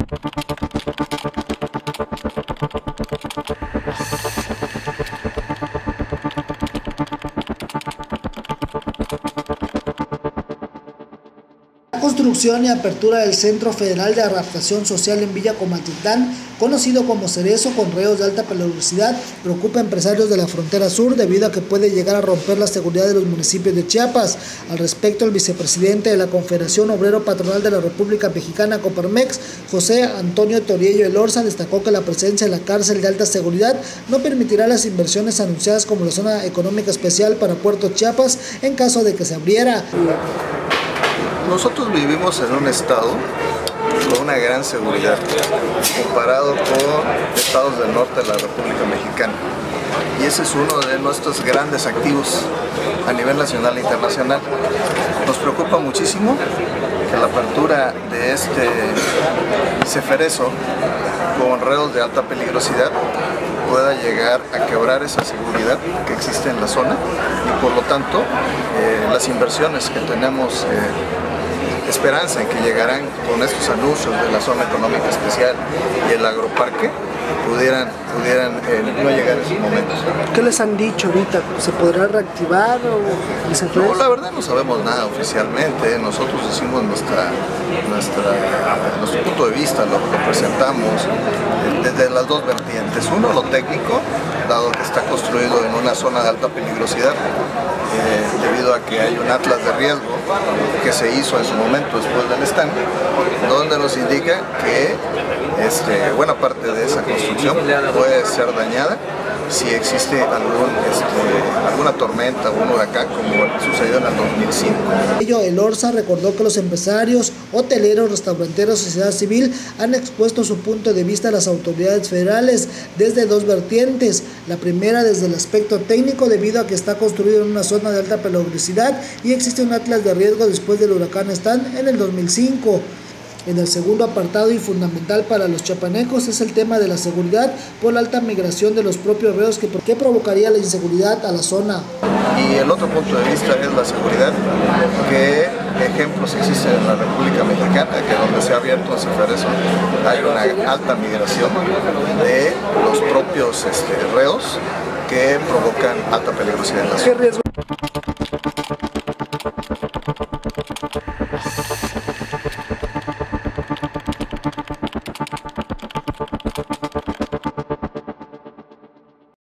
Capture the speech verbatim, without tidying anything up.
Construcción y apertura del Centro Federal de Adaptación Social en Villa Comaltitlán, conocido como Cerezo, con reos de alta peligrosidad, preocupa a empresarios de la frontera sur debido a que puede llegar a romper la seguridad de los municipios de Chiapas. Al respecto, el vicepresidente de la Confederación Obrero Patronal de la República Mexicana, Coparmex, José Antonio Toriello Elorza, destacó que la presencia en la cárcel de alta seguridad no permitirá las inversiones anunciadas como la zona económica especial para Puerto Chiapas en caso de que se abriera. Nosotros vivimos en un estado con una gran seguridad, comparado con estados del norte de la República Mexicana. Y ese es uno de nuestros grandes activos a nivel nacional e internacional. Nos preocupa muchísimo que la apertura de este Cerezo con reos de alta peligrosidad pueda llegar a quebrar esa seguridad que existe en la zona y por lo tanto eh, las inversiones que tenemos eh, esperanza en que llegarán con estos anuncios de la zona económica especial y el agroparque pudieran, pudieran eh, no llegar a esos momentos. ¿Qué les han dicho ahorita? ¿Se podrá reactivar o les no, la verdad no sabemos nada oficialmente. Nosotros decimos nuestra, nuestra, nuestro punto de vista, lo que presentamos desde las dos vertientes. Uno, lo técnico, dado que está construido en una zona de alta peligrosidad, eh, debido a que hay un atlas de riesgo que se hizo en su momento después del stand, donde nos indica que este, buena parte de esa construcción puede ser dañada si existe algún, este, alguna tormenta o un huracán como sucedió en el dos mil cinco. Ello, Elorza recordó que los empresarios, hoteleros, restauranteros y sociedad civil han expuesto su punto de vista a las autoridades federales desde dos vertientes. La primera desde el aspecto técnico, debido a que está construido en una zona de alta peligrosidad y existe un atlas de riesgo después del huracán Stan en el dos mil cinco. En el segundo apartado y fundamental para los chiapanecos es el tema de la seguridad por la alta migración de los propios reos que, que provocaría la inseguridad a la zona. Y el otro punto de vista es la seguridad, que ejemplos existen en la República Mexicana, que donde se ha abierto un Cerezo hay una alta migración de los propios este, reos que provocan alta peligrosidad en la zona.